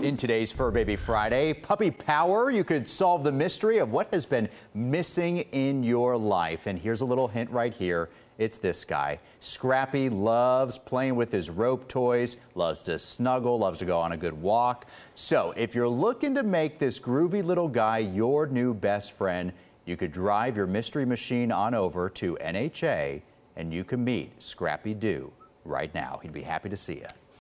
In today's Fur Baby Friday, Puppy Power, you could solve the mystery of what has been missing in your life. And here's a little hint right here. It's this guy. Scrappy loves playing with his rope toys, loves to snuggle, loves to go on a good walk. So if you're looking to make this groovy little guy your new best friend, you could drive your mystery machine on over to NHA and you can meet Scrappy Doo right now. He'd be happy to see you.